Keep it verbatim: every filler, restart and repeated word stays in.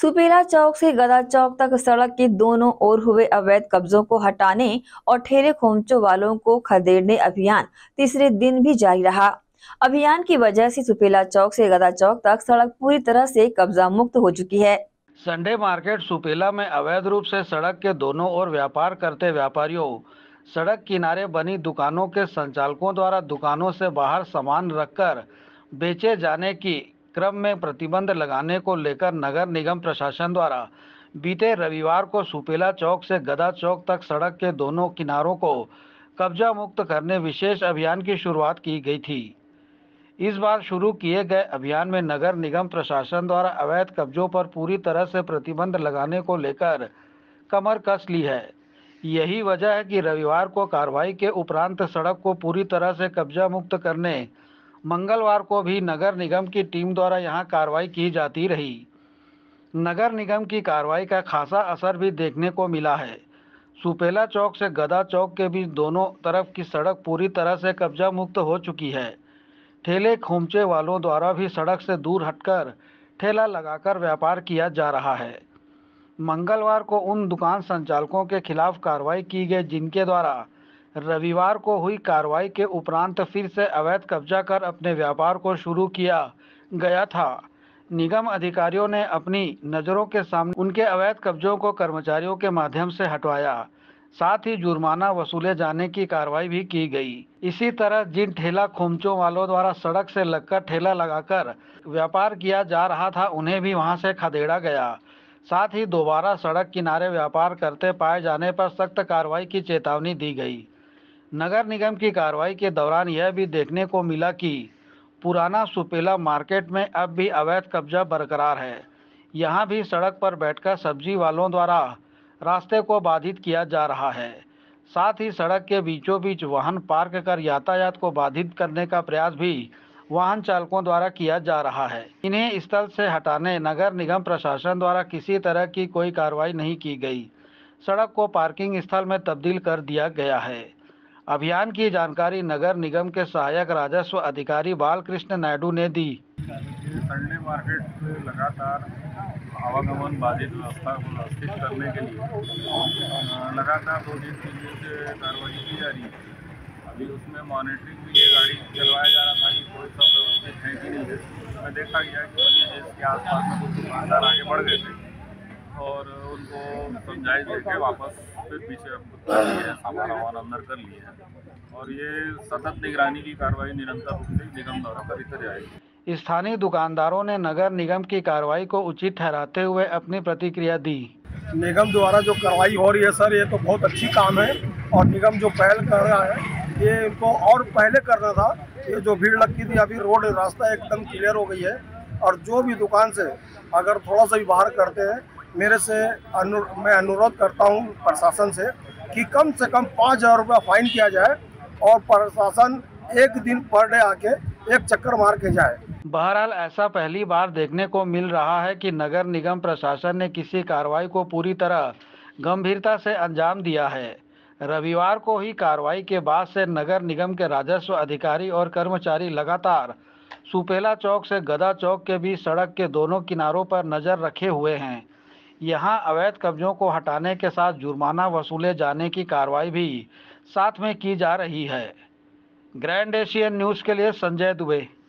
सुपेला चौक से गदा चौक तक सड़क के दोनों ओर हुए अवैध कब्जों को हटाने और ठेले खोमचों वालों को खदेड़ने अभियान तीसरे दिन भी जारी रहा। अभियान की वजह से सुपेला चौक से गदा चौक तक सड़क पूरी तरह से कब्जा मुक्त हो चुकी है। संडे मार्केट सुपेला में अवैध रूप से सड़क के दोनों ओर व्यापार करते व्यापारियों, सड़क किनारे बनी दुकानों के संचालकों द्वारा दुकानों से बाहर सामान रखकर बेचे जाने की क्रम में प्रतिबंध लगाने को लेकर नगर निगम प्रशासन द्वारा बीते रविवार को सुपेला चौक से गदा चौक तक सड़क के दोनों किनारों को कब्जा मुक्त करने विशेष अभियान की शुरुआत की गई थी। इस बार शुरू किए गए अभियान में नगर निगम प्रशासन द्वारा अवैध कब्जों पर पूरी तरह से प्रतिबंध लगाने को लेकर कमर कस ली है। यही वजह है कि रविवार को कार्रवाई के उपरांत सड़क को पूरी तरह से कब्जा मुक्त करने मंगलवार को भी नगर निगम की टीम द्वारा यहां कार्रवाई की जाती रही। नगर निगम की कार्रवाई का खासा असर भी देखने को मिला है। सुपेला चौक से गदा चौक के बीच दोनों तरफ की सड़क पूरी तरह से कब्जा मुक्त हो चुकी है। ठेले खोमचे वालों द्वारा भी सड़क से दूर हटकर ठेला लगाकर व्यापार किया जा रहा है। मंगलवार को उन दुकान संचालकों के खिलाफ कार्रवाई की गई जिनके द्वारा रविवार को हुई कार्रवाई के उपरांत फिर से अवैध कब्जा कर अपने व्यापार को शुरू किया गया था। निगम अधिकारियों ने अपनी नज़रों के सामने उनके अवैध कब्जों को कर्मचारियों के माध्यम से हटवाया, साथ ही जुर्माना वसूले जाने की कार्रवाई भी की गई। इसी तरह जिन ठेला खोमचों वालों द्वारा सड़क से लगकर ठेला लगाकर व्यापार किया जा रहा था, उन्हें भी वहां से खदेड़ा गया। साथ ही दोबारा सड़क किनारे व्यापार करते पाए जाने पर सख्त कार्रवाई की चेतावनी दी गई। नगर निगम की कार्रवाई के दौरान यह भी देखने को मिला कि पुराना सुपेला मार्केट में अब भी अवैध कब्जा बरकरार है। यहाँ भी सड़क पर बैठकर सब्जी वालों द्वारा रास्ते को बाधित किया जा रहा है। साथ ही सड़क के बीचों बीच वाहन पार्क कर यातायात को बाधित करने का प्रयास भी वाहन चालकों द्वारा किया जा रहा है। इन्हें स्थल से हटाने नगर निगम प्रशासन द्वारा किसी तरह की कोई कार्रवाई नहीं की गई। सड़क को पार्किंग स्थल में तब्दील कर दिया गया है। अभियान की जानकारी नगर निगम के सहायक राजस्व अधिकारी बालकृष्ण नायडू ने दी। संडे मार्केट में लगातार आवागमन बाधित व्यवस्था को व्यवस्थित करने के लिए लगातार दो दिन तीन दिन से कार्रवाई की जा रही है। अभी उसमें मॉनिटरिंग भी ये गाड़ी चलवाया जा रहा था कि कोई सब व्यवस्थित है कि नहीं है। उसमें देखा गया कि मनीष के आसपास में कुछ दुकानदार आगे बढ़ गए थे और उनको समझाइश देके वापस फिर पीछे सामान वामान अंदर कर लिए हैं और ये सतत निगरानी की कार्रवाई निरंतर रूप से निगम द्वारा करते जाएगी। स्थानीय दुकानदारों ने नगर निगम की कार्रवाई को उचित ठहराते हुए अपनी प्रतिक्रिया दी। निगम द्वारा जो कार्रवाई हो रही है सर, ये तो बहुत अच्छी काम है और निगम जो पहल कर रहा है ये इनको और पहले करना था। ये जो भीड़ लगती थी, अभी रोड रास्ता एकदम क्लियर हो गई है और जो भी दुकान से अगर थोड़ा सा भी बाहर करते हैं, मेरे से अनु मैं अनुरोध करता हूं प्रशासन से कि कम से कम पाँच हज़ार रुपया फाइन किया जाए और प्रशासन एक दिन पर डे आके एक चक्कर मार के जाए। बहरहाल ऐसा पहली बार देखने को मिल रहा है कि नगर निगम प्रशासन ने किसी कार्रवाई को पूरी तरह गंभीरता से अंजाम दिया है। रविवार को ही कार्रवाई के बाद से नगर निगम के राजस्व अधिकारी और कर्मचारी लगातार सुपेला चौक से गदा चौक के बीच सड़क के दोनों किनारों पर नजर रखे हुए हैं। यहाँ अवैध कब्जों को हटाने के साथ जुर्माना वसूले जाने की कार्रवाई भी साथ में की जा रही है। ग्रैंड एशियन न्यूज़ के लिए संजय दुबे।